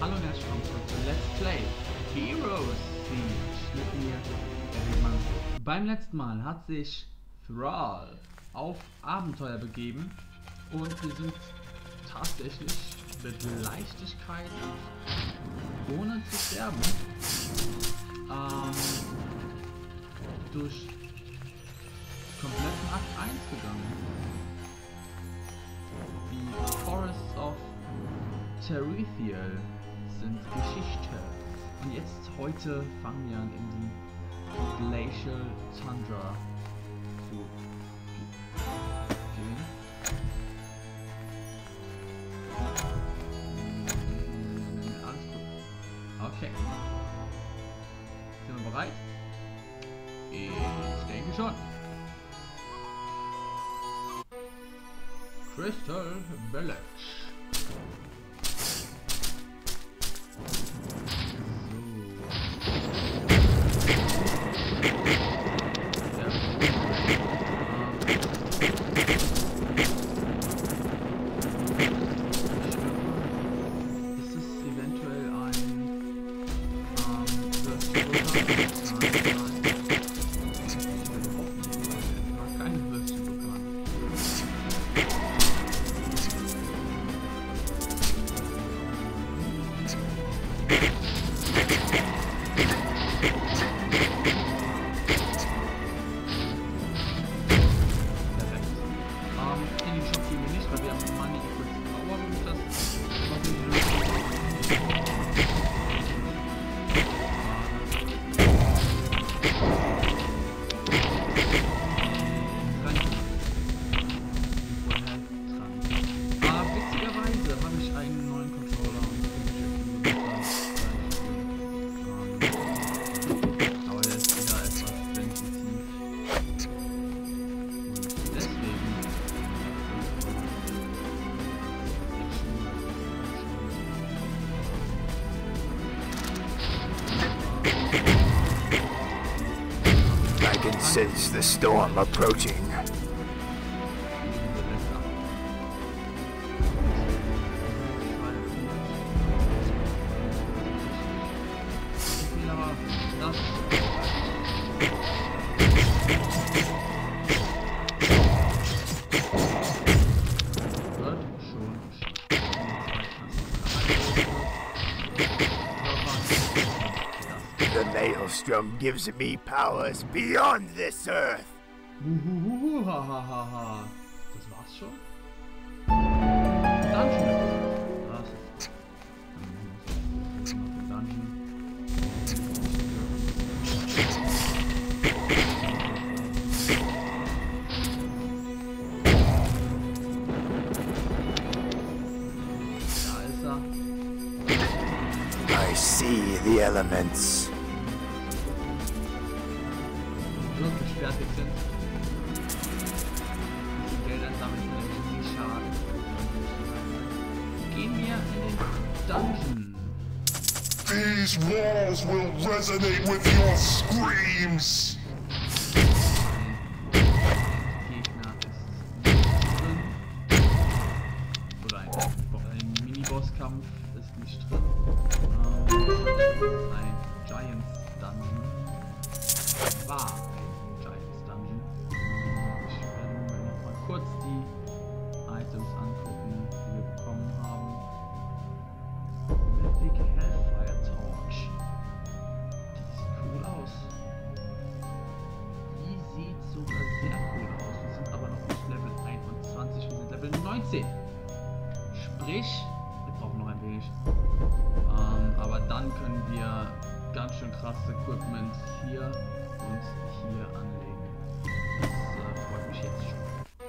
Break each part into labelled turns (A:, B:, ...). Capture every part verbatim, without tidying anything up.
A: Hallo und herzlich willkommen zurück zu Let's Play Heroes Siege mit mir, der Wegmann. Beim letzten Mal hat sich Thrall auf Abenteuer begeben und wir sind tatsächlich mit Leichtigkeit, ohne zu sterben, ähm, durch kompletten Akt eins gegangen. Die Forests of Terithiel sind Geschichte. Und jetzt heute fangen wir an, in die Glacial Tundra zu gehen. Alles gut. Okay. Sind wir bereit? Ich denke schon. Crystal Village.
B: Sense the storm approaching. The Maelstrom gives me powers beyond this earth.
A: Uhuhu, ha, ha, ha, ha. Das war's schon? Dungeon. Das ist Dungeon. Da ist er.
B: I see the elements.
A: Wirklich fertig sind. Die Gelder sammeln nämlich nie Schaden. Gehen wir in den Dungeon.
C: These walls will resonate with your screams.
A: Gegner ist drin. Oder ein, ein Mini-Boss-Kampf ist nicht drin. Ähm, ein Giants Dungeon. War. Kurz die Items angucken, die wir bekommen haben. Mythic Hellfire Torch. Das sieht cool aus. Die sieht sogar sehr cool aus. Wir sind aber noch nicht Level einundzwanzig, wir sind Level neunzehn. Sprich, wir brauchen noch ein wenig. Ähm, aber dann können wir ganz schön krasses Equipment hier und hier anlegen. Das äh, freut mich jetzt schon.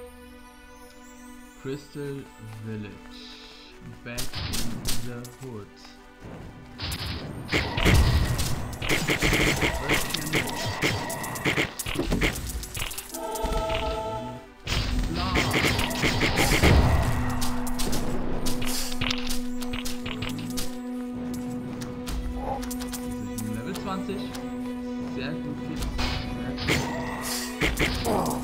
A: Crystal Village. Back in the Hood. Level zwanzig. Sehr gut. Oh.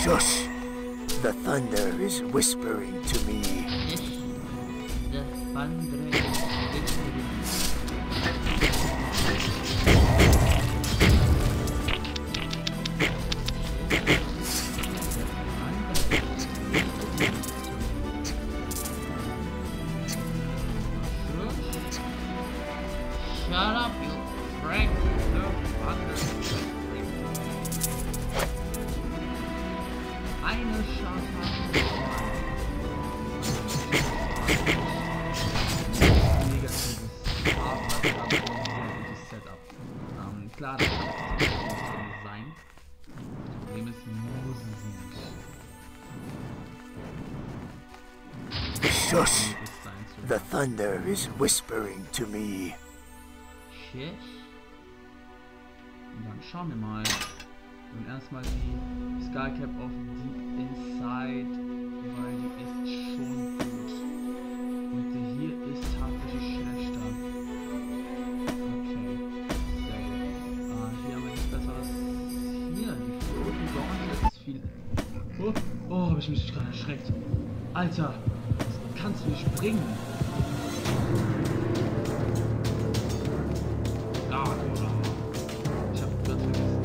B: Shush! The thunder is whispering to me.
A: The thunder is whispering. Shut up, you Frank. The thunder is whispering. Eine Chance. Negatives aber gutes Setup. Ähm, klar, das kann sein. Das Problem ist, muss es nicht.
B: Shush! The thunder is whispering to me.
A: Shit. Und dann schauen wir mal. Und erstmal die Skullcap of Deep Inside, weil die ist schon gut. Und die hier ist tatsächlich schlechter. Okay, safe. Ah, hier haben wir nichts Besseres. Hier, die Floating Gauntlet ist viel. Oh, oh, hab ich mich gerade erschreckt. Alter, das kannst du nicht bringen. Ah, oder? Ich hab gerade vergessen.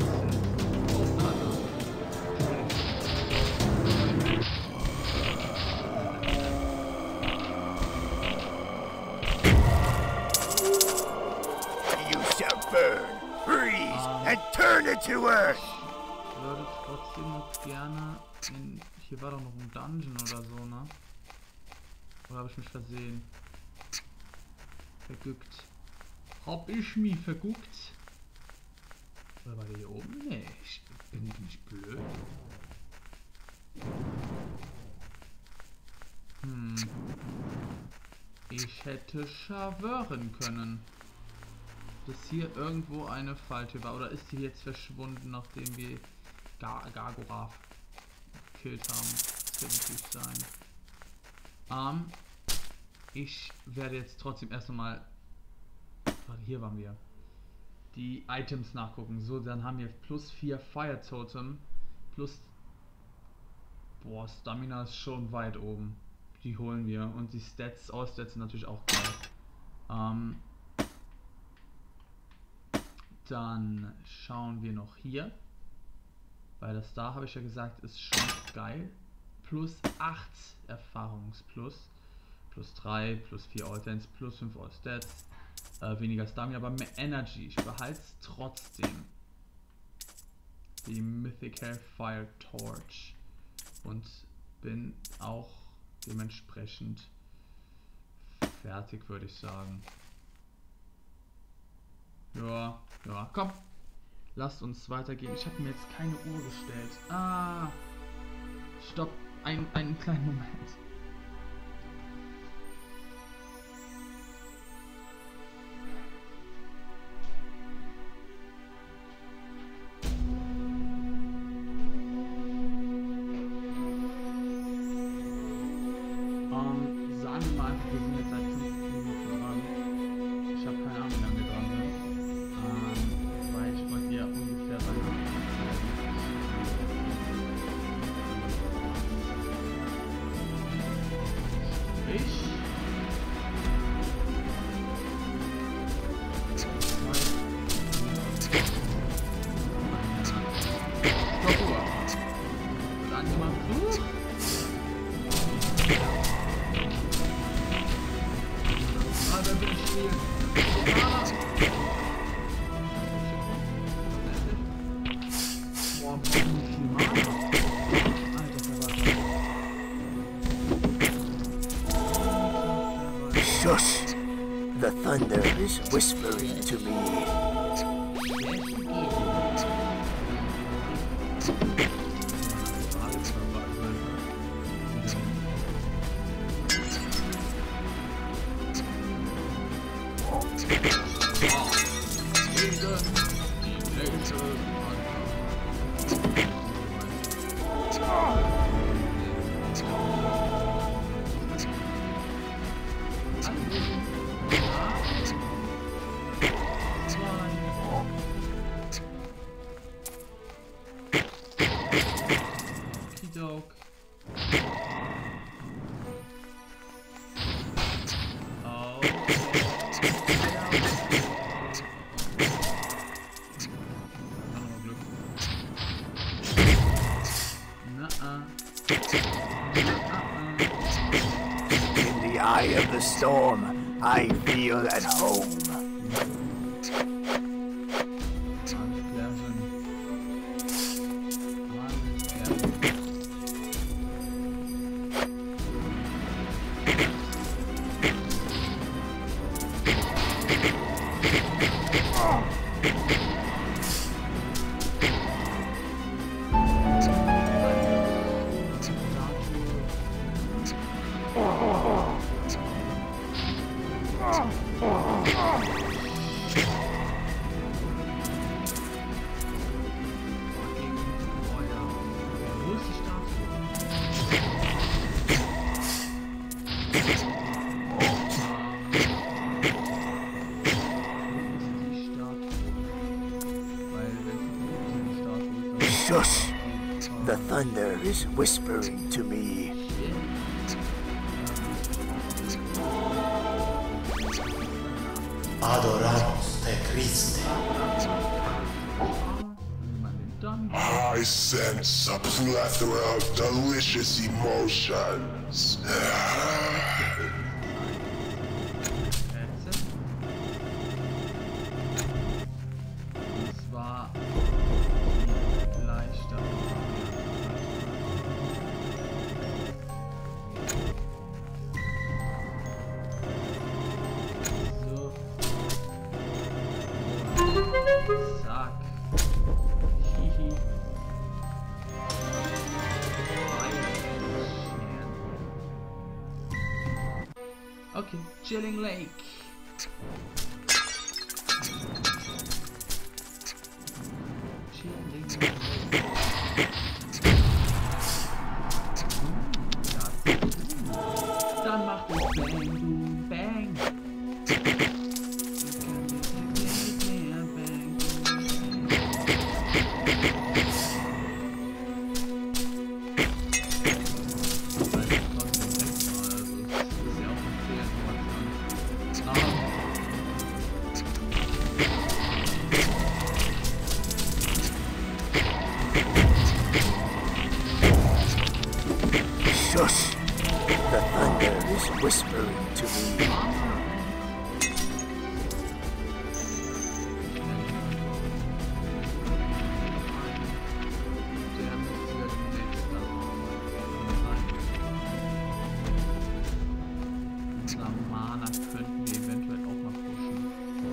B: And turn it to earth!
A: Ich würde trotzdem noch gerne in... Hier war doch noch ein Dungeon oder so, ne? Oder habe ich mich versehen? Verguckt. Hab ich mich verguckt? Oder war der hier oben? Nee, ich bin nicht blöd. Hm. Ich hätte schwören können, dass hier irgendwo eine Falltür war. Oder ist die jetzt verschwunden, nachdem wir Gar Gargorath gekillt haben? Das könnte natürlich sein. Ähm, ich werde jetzt trotzdem erst einmal... Warte, hier waren wir. Die Items nachgucken. So, dann haben wir plus vier Fire Totem. Plus... Boah, Stamina ist schon weit oben. Die holen wir. Und die Stats, All-Stats sind natürlich auch geil. Ähm... Dann schauen wir noch hier. Weil das da, habe ich ja gesagt, ist schon geil. Plus acht Erfahrungsplus. Plus drei, plus vier All-Stats, plus fünf All-Stats. Äh, weniger Stamina, aber mehr Energy. Ich behalte es trotzdem. Die Mythical Fire Torch. Und bin auch dementsprechend fertig, würde ich sagen. Ja, ja, komm. Lasst uns weitergehen. Ich habe mir jetzt keine Uhr gestellt. Ah. Stopp. Ein, einen kleinen Moment. Um, sagen wir mal einfach, wir sind jetzt seit fünf Minuten dran. Ich habe keine Ahnung, wie lange wir dran sind. Weil ich wollte ja ungefähr bei Ich Stoppuhr. Dann gemacht. Uh. Ah, da bin ich spielen. Ah.
B: Shush! The thunder is whispering to me.
A: Okidok. Oh.
B: In the eye of the storm, I feel at home. Shush! The thunder is whispering to me.
D: Adoramos te Christe.
C: I sense a plethora of delicious emotions.
A: Zack. Hihi. Okay, Chilling Lake. Chilling Lake. Dann macht es Bang, Boom, Bang.
B: Shush! The thunder is whispering to me.
A: Unser Mana könnten wir eventuell auch mal pushen.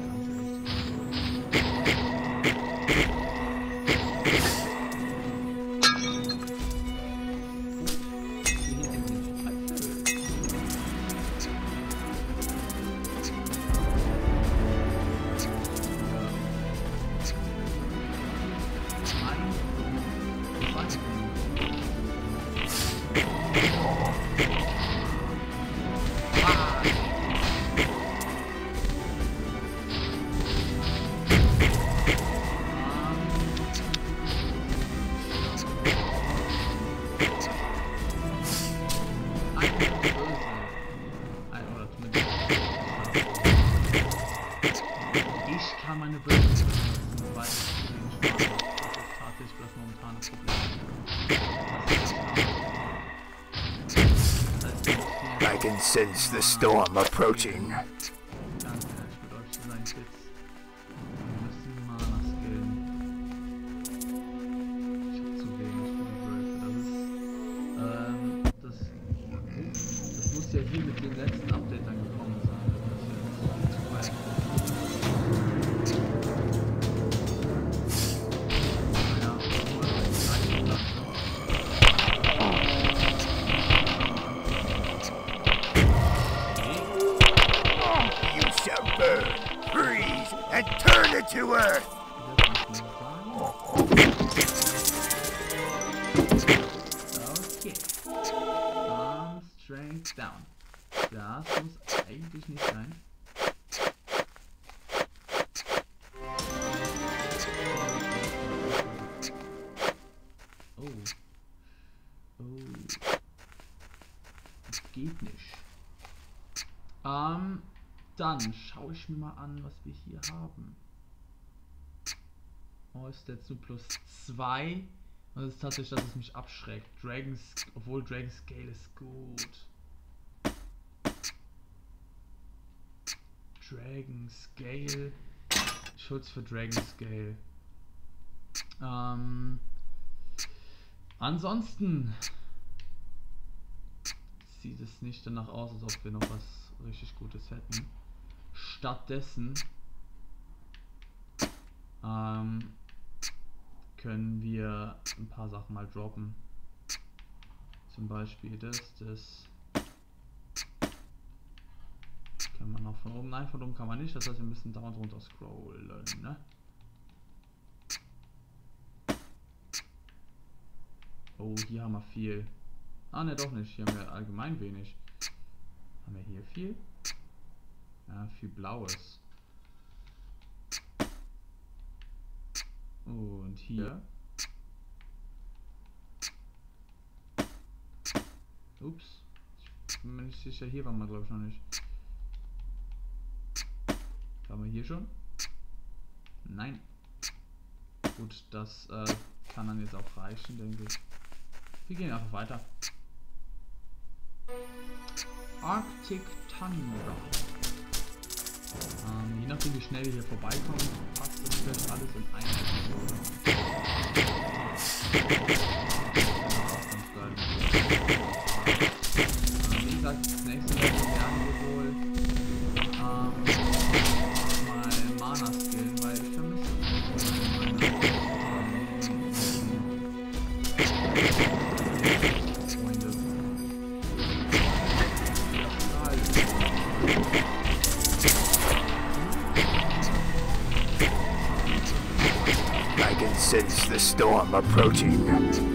A: Ich kann meine Böse benutzen, weil ich den Spaß habe. Das ist tatsächlich das momentane Problem.
B: I can sense the storm approaching.
A: Danke, ich würde euch zu seinen Kids. Wir müssen Mana skillen. Ich hab zu wenig für die Wölfe. Das ist, ähm, das, das muss ja hier mit dem letzten Update dann gekommen sein. Das ist ja
B: And turn it to earth!
A: Okay. Arm Strength down. Das muss eigentlich nicht sein. Oh. Oh. Das geht nicht. Ähm, dann schaue ich mir mal an, was wir hier haben. Oh, ist der zu plus zwei? Das ist tatsächlich, dass es mich abschreckt. Dragons, obwohl Dragon Scale ist gut. Dragon Scale. Schutz für Dragon Scale. Ähm, ansonsten sieht es nicht danach aus, als ob wir noch was richtig Gutes hätten. Stattdessen ähm, können wir ein paar Sachen mal droppen. Zum Beispiel das, das kann man auch von oben, nein, von oben kann man nicht, das heißt wir müssen dauernd runter scrollen, ne? Oh, hier haben wir viel. Ah, ne, doch nicht, hier haben wir allgemein wenig. Haben wir hier viel? Ja, viel Blaues. Und hier. Ups. Ich bin mir nicht sicher, hier waren wir glaube ich noch nicht. Haben wir hier schon? Nein. Gut, das äh, kann dann jetzt auch reichen, denke ich. Wir gehen einfach weiter. Arctic Tundra. Ähm, je nachdem wie schnell wir hier vorbeikommen, passt das vielleicht alles in eine Episode. Ähm, wie gesagt, das nächste Mal werden wir wohl ähm, mal Mana skillen, weil ich vermisse
B: I can sense the storm approaching.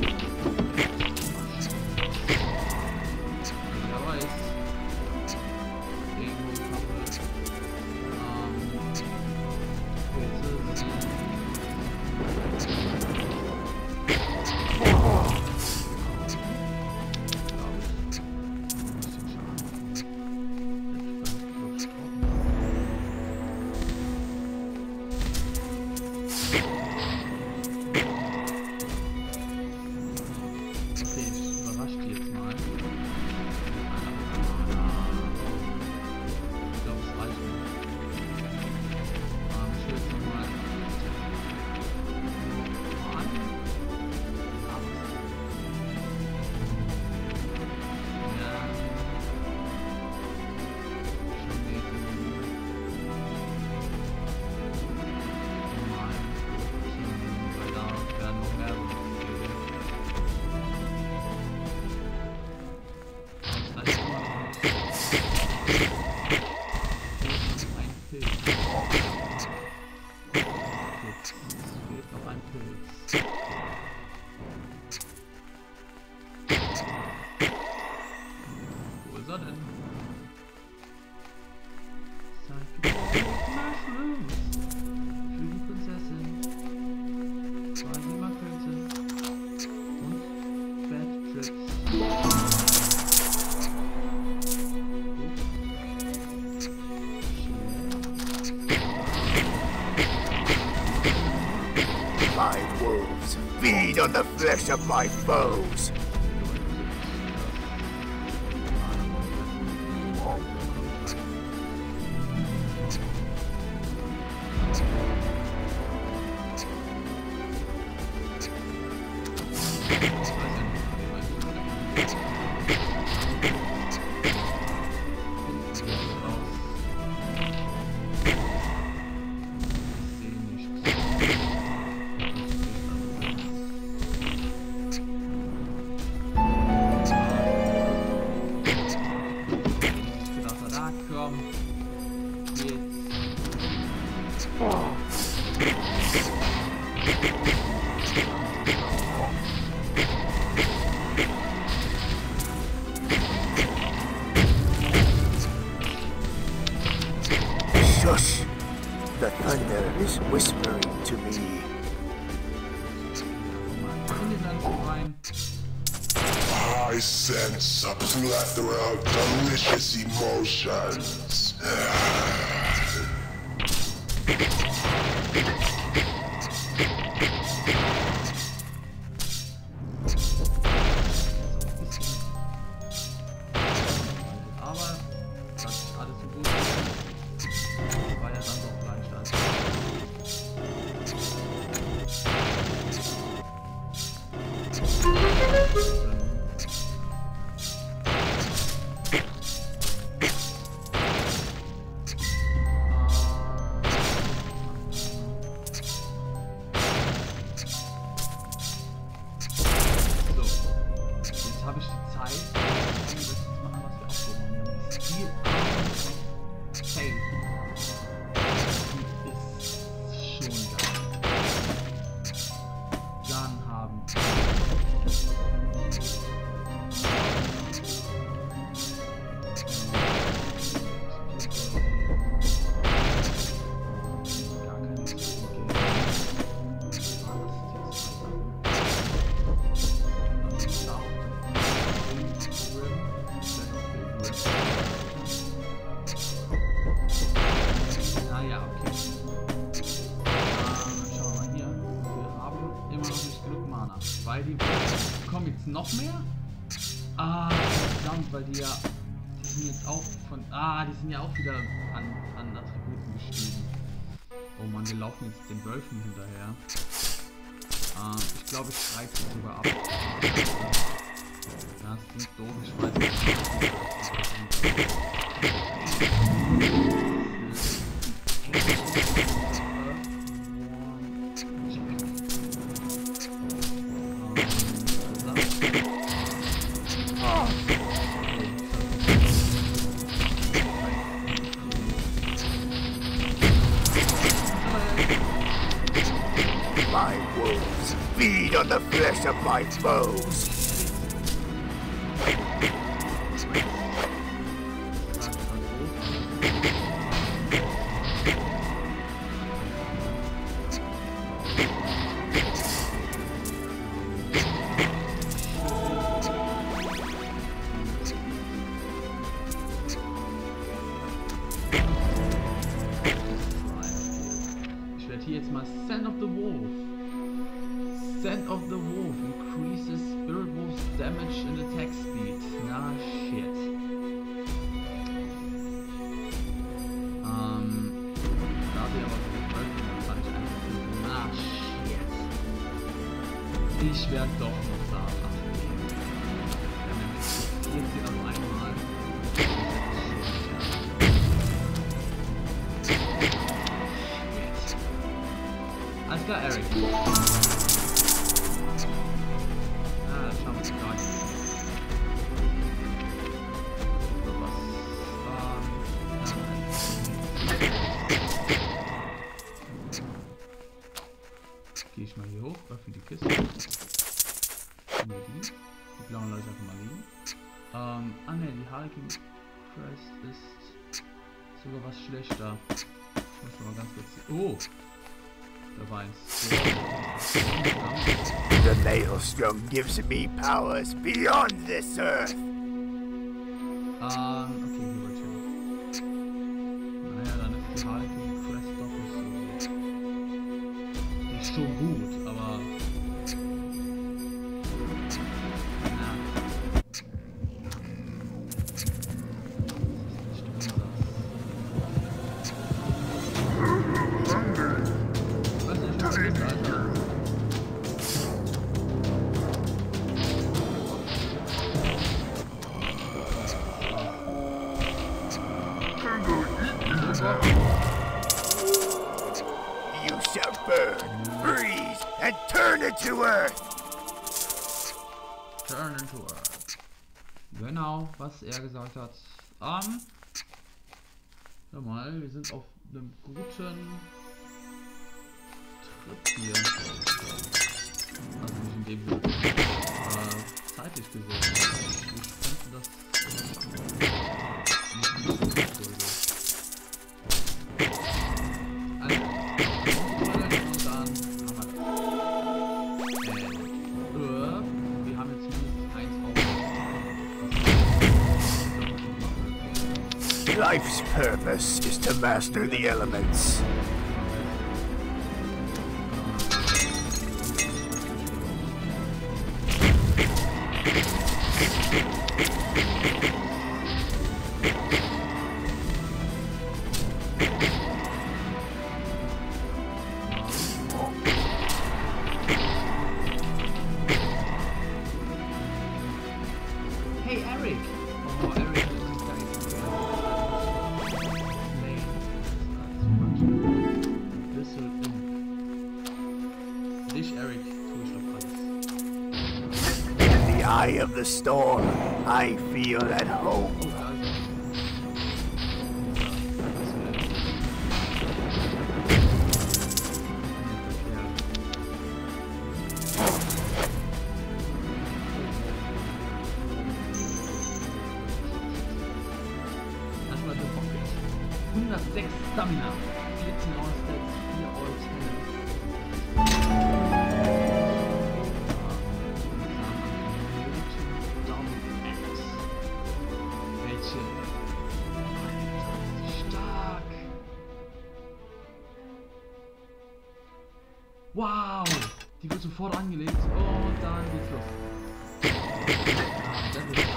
B: Feed on the flesh of my foes. Shush! The thunder is whispering to me.
C: I sense a plethora of delicious emotions.
A: Noch mehr? Ah, verdammt, weil die ja, die sind jetzt auch von, ah, die sind ja auch wieder an, an Attributen geschrieben. Oh Mann, wir laufen jetzt den Wölfen hinterher. Ähm, ich glaube, ich reiße sie sogar ab. Das sind doof, ich weiß
B: Feed on the flesh of my foes.
A: Ich werde hier jetzt mal Scent of the Wolf. Scent of the Wolf increases Spirit Wolf's damage and attack speed. Na shit. Ähm. Da wir aber für die Wölfe kann ich einfach. Na shit. Ich werde doch noch da abgehen. Wir haben nämlich vierzehn auf einmal. Alles klar, Eric. Gehe ich mal hier hoch, öffne die Kiste. Ne, die. Die blauen Leute einfach mal liegen. Ähm, ah ne, die Harlequin Crest ist sogar was schlechter. Ich muss mal ganz kurz sehen. Oh! Da war eins.
B: The Maelstrom gives me powers beyond this earth.
A: Ähm, okay, hier wird hin. Naja, dann ist die Harlequin Crest doch nicht so. Die ist schon gut, aber. Na. Was ist nicht, was ist, Alter?
B: You shall burn, freeze, and turn into earth.
A: Turn into earth. Genau, was er gesagt hat. Ähm. Schau mal, wir sind auf einem guten Trip hier. Also nicht in dem Sinne. Äh, zeitlich gesehen. Ich könnte das.
B: life's purpose is to master the elements.
A: Hey Eric! Oh, Eric is this will Dich, Eric, tue ich doch alles.
B: In the eye of the storm, I feel at home.
A: hundertsechs Stamina, vierzehn All-Stats, vier All-Talents. Welche? Stark! Wow! Die wird sofort angelegt und dann geht's los. Ah, das ist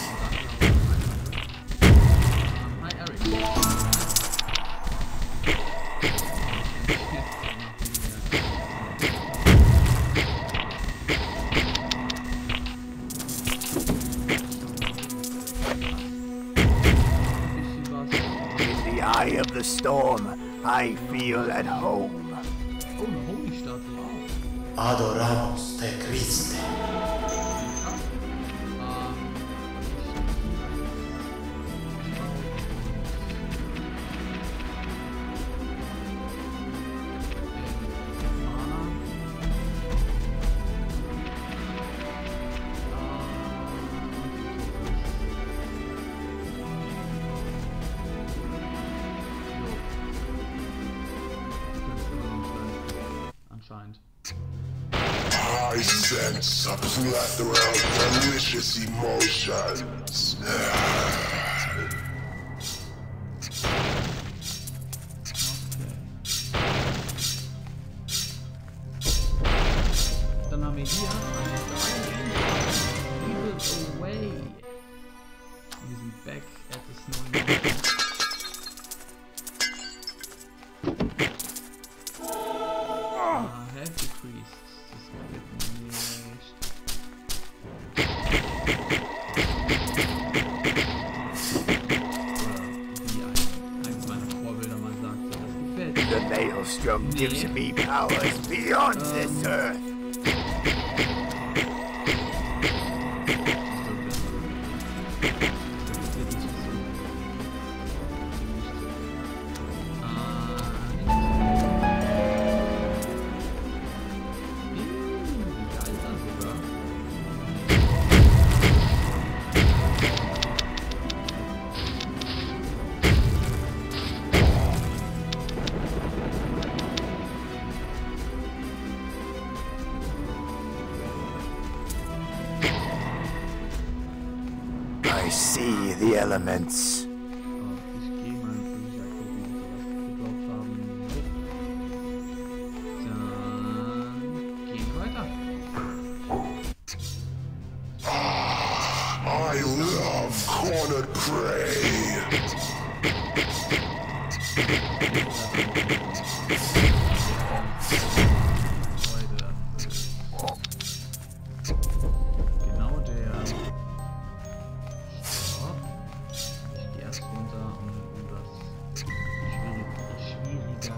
A: Hi Eric.
B: Eye of the storm, I feel at home.
A: Oh, eine Holy-Statue, wow.
D: Adoramos te Christe.
C: I sense a plethora of delicious emotions.
A: Dann haben wir hier Evil Away. Wir sind back at the snowy. Ah, health decreased. Das gefällt mir nicht. Wie ein, eins meiner Vorbilder mal sagte, das gefällt mir.
B: The Maelstrom gives me powers beyond this earth. I see the elements.
A: Ich gehe mal natürlich ja gucken, ob wir was gedroppt haben. Dann gehen wir weiter.
C: I love cornered prey.
A: Genau der. Stopp. Ich gehe erst runter, um, um das schwierig, schwieriger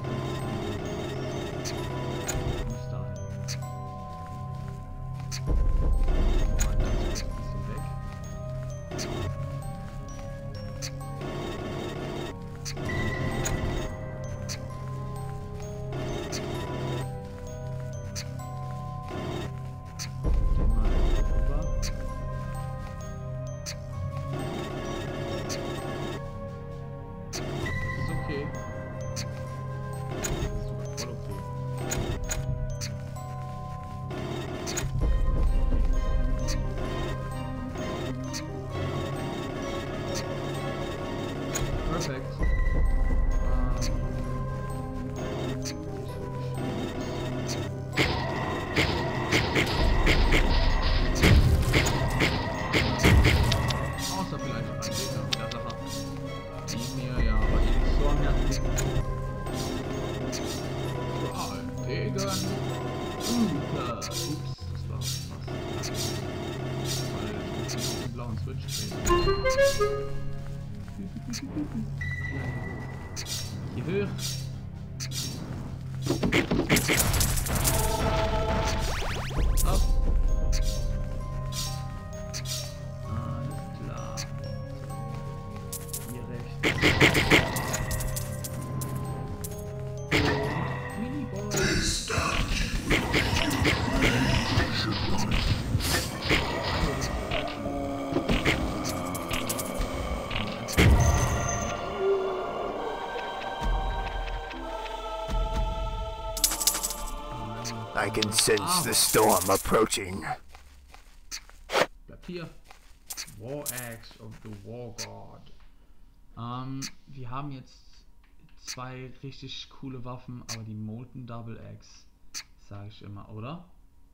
A: muss dahin. Mal ganz kurz ein bisschen weg. perfekt. Außer vielleicht noch ein Gegner, der Sache. Die mir ja aber eben so am Herzen liegt. Ja, gegen Super. Ups, das war fast. Weil ich muss den blauen Switch drehen. Je höher. Ab. Alles klar. Hier rechts. Miniboy.
B: I can sense the storm approaching.
A: Bleib hier. War Axe of the War God. Ähm, wir haben jetzt zwei richtig coole Waffen, aber die Molten Double Axe, sage ich immer, oder?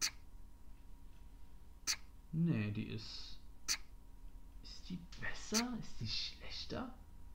A: Nee, die ist... Ist die besser? Ist die schlechter?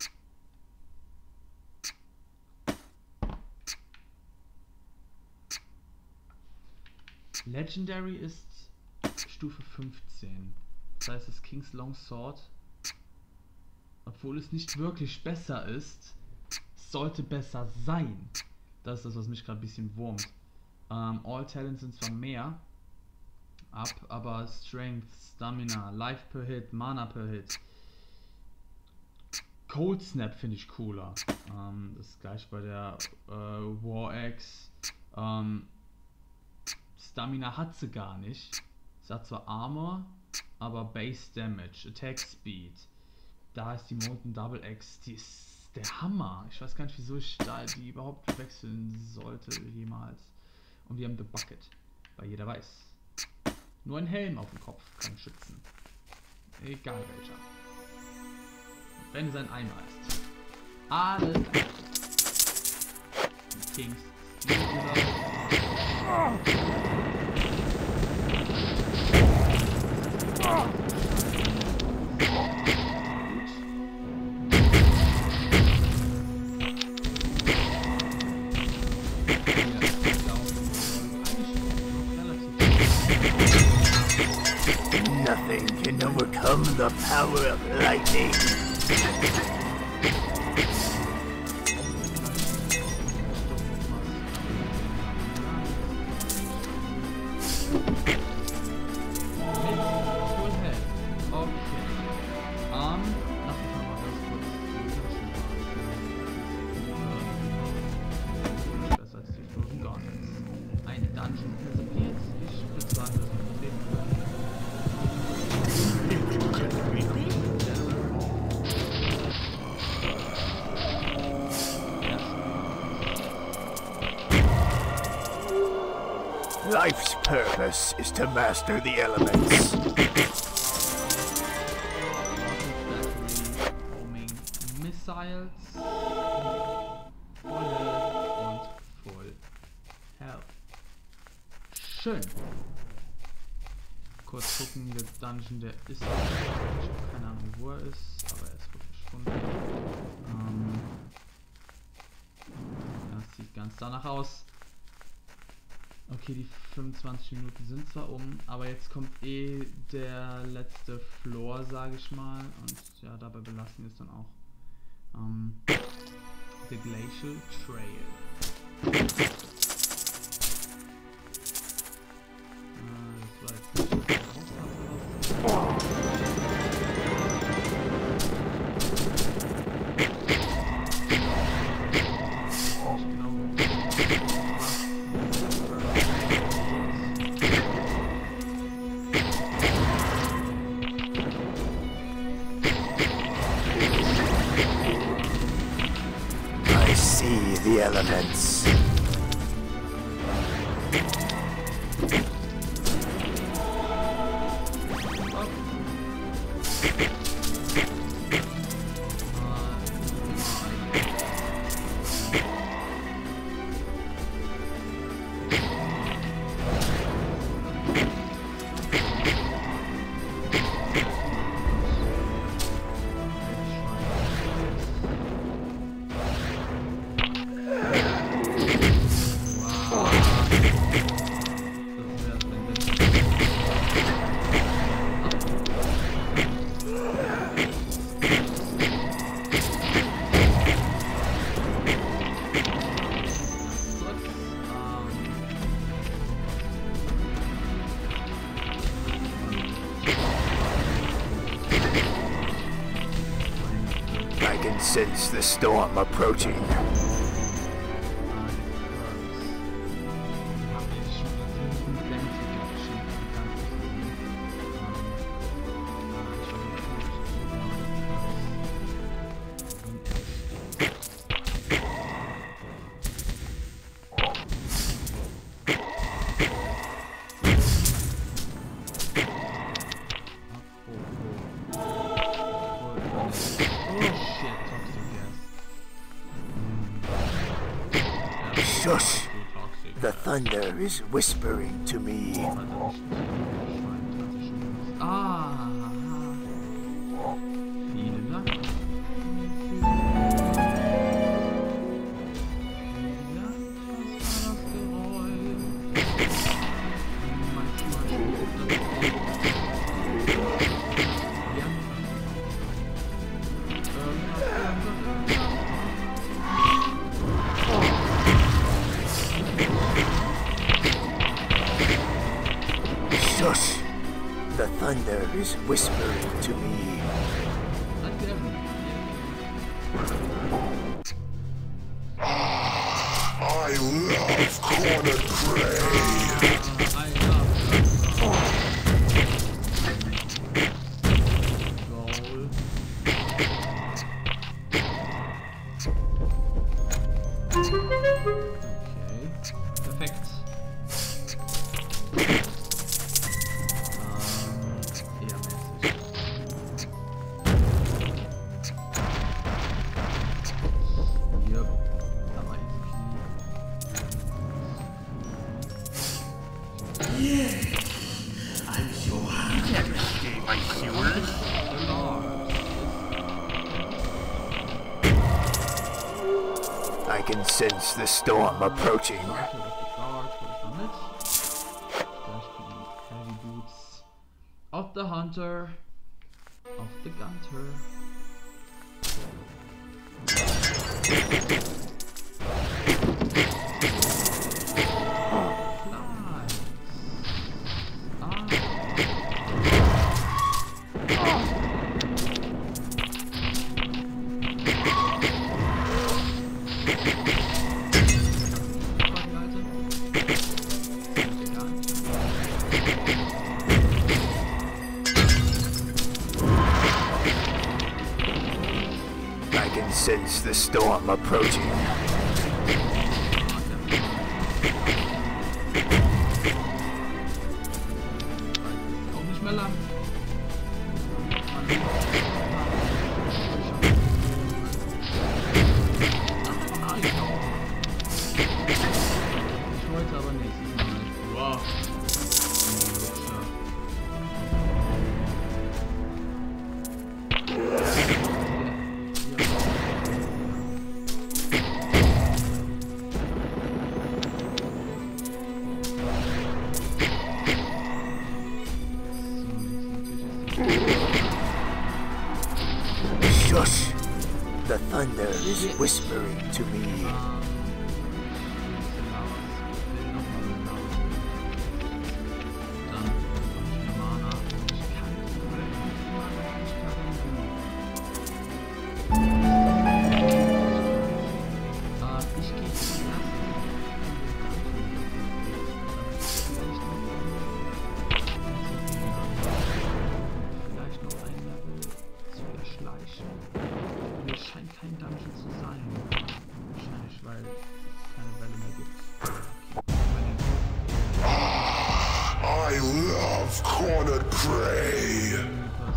A: Legendary ist Stufe fünfzehn. Das heißt, das King's Longsword, obwohl es nicht wirklich besser ist, sollte besser sein. Das ist das, was mich gerade ein bisschen wurmt. Ähm, All Talents sind zwar mehr ab, aber Strength, Stamina, Life per Hit, Mana per Hit. Cold Snap finde ich cooler. Ähm, das ist gleich bei der äh, War Axe. Ähm, Stamina hat sie gar nicht. Sie hat zwar Armor, aber Base Damage, Attack Speed. Da ist die Molten Double Axe, die ist der Hammer. Ich weiß gar nicht, wieso ich da die überhaupt wechseln sollte jemals. Und wir haben The Bucket, weil jeder weiß. Nur ein Helm auf dem Kopf kann schützen. Egal welcher. Wenn es ein Eimer ist. Alles. Die Kings. Oh. Oh.
B: Nothing can overcome the power of lightning. Life's purpose is to master the elements.
A: Homing Missiles. Voll Health und Full Health. Schön. Kurz gucken, der Dungeon, der ist. Ich habe keine Ahnung, wo er ist, aber er ist gut verschwunden. Ähm, das sieht ganz danach aus. Okay, die fünfundzwanzig Minuten sind zwar um, aber jetzt kommt eh der letzte Floor, sage ich mal. Und ja, dabei belassen wir es dann auch. Um, The Glacial Trail. Äh, das war jetzt nicht das
B: The elements. sense the storm approaching. Shush! The thunder is whispering to me.
A: Ah! Vielen Dank.
B: Shush! The thunder is whispering to me.
C: I love cornered prey.
A: I love Goal. Okay, perfekt.
B: I can sense the storm approaching.
A: Of the hunter, of the gunter.
B: I can sense the storm approaching.
A: Auch nicht mehr lang. Ich wollte aber nicht. Wow.
B: Shush! The thunder is whispering to me.
A: Hier scheint kein Dungeon zu sein. Wahrscheinlich, weil es keine Welle mehr gibt.
C: I love cornered prey.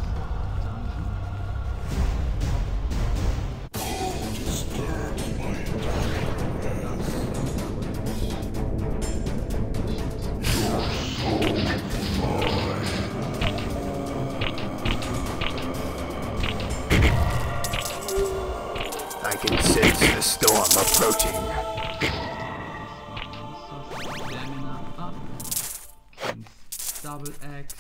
B: I can sense the storm approaching.
A: Stamina up. King's Double Axe.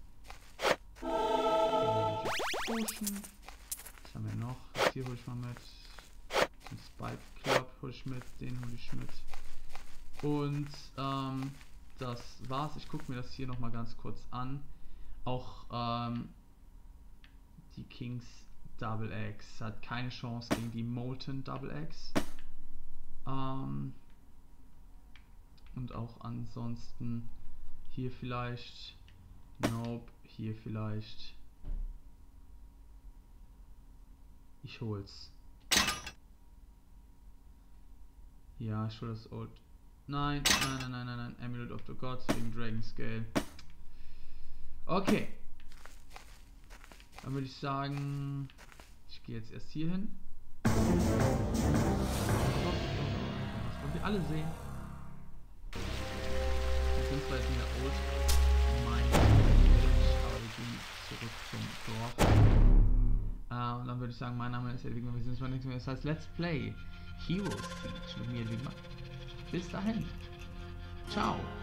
A: Potion. Was haben wir noch? Das hier hol ich mal mit. Den Spike Club hol ich mit. Den hol ich mit. Und ähm, das war's. Ich gucke mir das hier nochmal ganz kurz an. Auch ähm, die King's Double Axe hat keine Chance gegen die Molten Double Axe. Ähm, und auch ansonsten hier vielleicht. Nope, hier vielleicht. Ich hol's. Ja, ich hol das Old. Nein, nein, nein, nein, nein, nein. Amulet of the Gods wegen Dragon Scale. Okay. Dann würde ich sagen, ich gehe jetzt erst hier hin. Das wollen wir alle sehen. Wir sind zwar jetzt in der Old Mine, aber wir gehen zurück zum Dorf. Uh, und dann würde ich sagen, mein Name ist Edwin, wir sehen uns beim nächsten Mal. Das heißt Let's Play Heroes Siege mit mir, Edwin. Bis dahin. Ciao.